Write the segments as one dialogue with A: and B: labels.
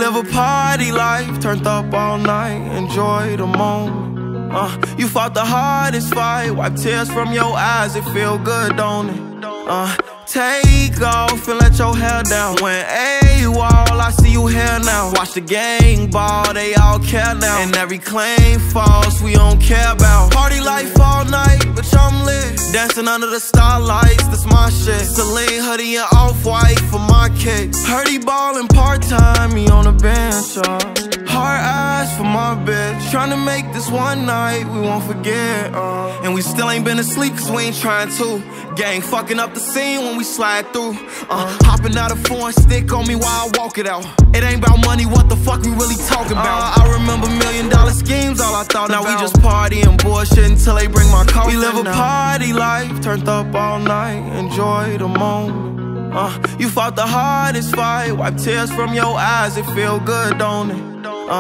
A: live a party life, turned up all night, enjoy the moment. You fought the hardest fight, wipe tears from your eyes, it feel good, don't it? Take off and let your hair down. When AWOL, I see you here now. Watch the gang ball, they all care now. And every claim false, we don't care about. Party life all night, bitch, I'm lit. Dancing under the starlights, that's my shit. Celine hoodie and off-white for my kicks. Heard he ballin' part-time, me on the bench, Hard eyes for my bitch. Tryna make this one night we won't forget, And we still ain't been asleep cause we ain't trying to. Gang fucking up the scene when we slide through. Hopping out a foreign stick on me while I walk it out. It ain't about money, what the fuck we really talking about? I remember $1 million schemes, all I thought about. Now we just party and bullshit until they bring my coffee. We live a party life, turned up all night, enjoy the moment. You fought the hardest fight, wipe tears from your eyes, it feel good, don't it?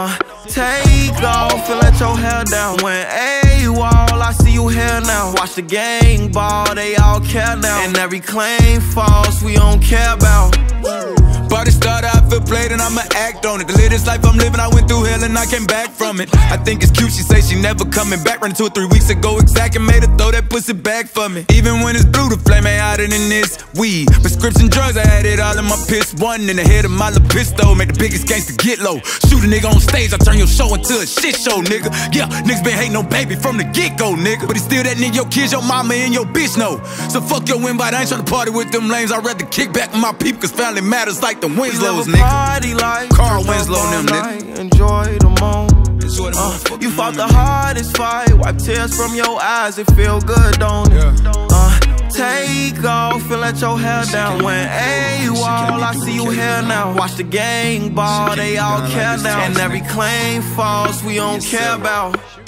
A: Take off and let your hair down. When AWOL, I see you here now. Watch the gang ball, they all care now. And every claim false, we don't care about.
B: Party started, I feel played and I'ma act on it. The latest life I'm living, I went through hell and I came back from it. I think it's cute, she say she never coming back. Ran 2 or 3 weeks ago exact and made her throw that pussy back for me. Even when it's blue, the flame ain't hotter than this weed. Prescription drugs, I had it all in my piss. One in the head of my little pistol, make the biggest gangster get low. Shoot a nigga on stage, I turn your show into a shit show, nigga. Yeah, niggas been hating on baby from the get-go, nigga. But it's still that nigga, your kids, your mama, and your bitch know. So fuck your invite, I ain't tryna party with them lames. I'd rather kick back with my people, cause family matters like the Winslows, nigga.
A: Party life,
B: Carl Winslow and them, nigga.
A: Enjoy the moment. You fought the hardest fight, wipe tears from your eyes, it feel good, don't it? Take off and let your hair down. When AWOL, I see you here now. Watch the gang ball, they all care now. And every claim false, we don't care about.